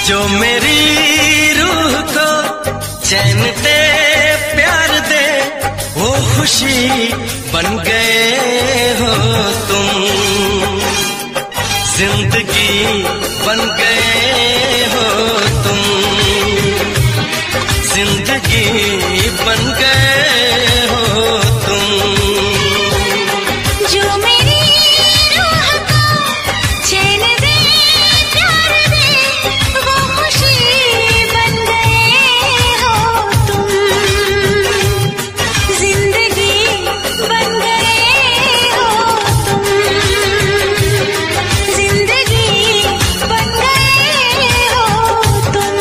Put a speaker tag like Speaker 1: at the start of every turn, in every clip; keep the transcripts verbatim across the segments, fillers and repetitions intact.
Speaker 1: जो मेरी रूह को चैन दे प्यार दे वो खुशी बन गए हो तुम, जिंदगी बन गए हो तुम, जिंदगी बन गए हो तुम।
Speaker 2: जो मेरी रूह को चैन दे प्यार दे वो खुशी बन गए हो तुम, जिंदगी बन गए हो तुम, जिंदगी बन गए हो तुम।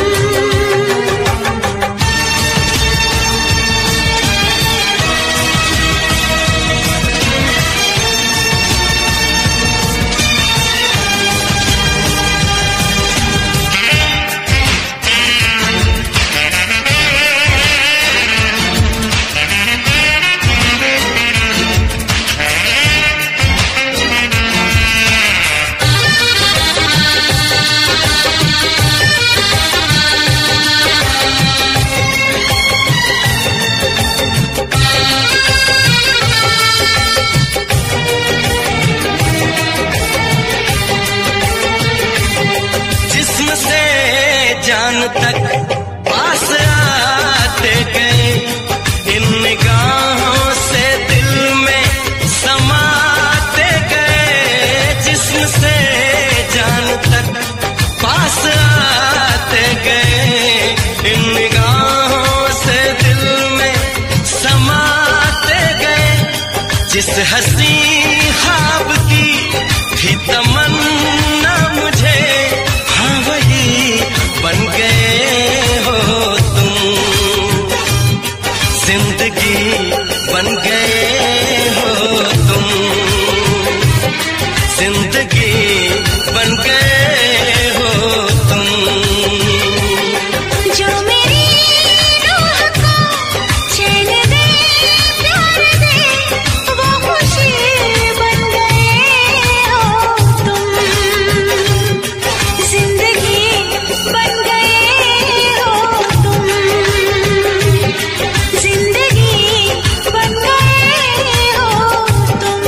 Speaker 1: जिस्म से जान तक पास आते गए, इन निगाहों से दिल में समाते गए। जिस्म से जान तक पास आते गए, इन निगाहों से दिल में समाते गए। जिस हंसी ख्वाब की थी तमन्ना मुझे, हाँ वही बन गए हो तुम, जिंदगी बन गए हो तुम, जिंदगी बन गए हो तुम।
Speaker 2: जो मेरी रूह को चैन दे प्यार दे वो खुशी बन गए हो तुम, जिंदगी बन गए हो तुम, जिंदगी बन गए हो तुम।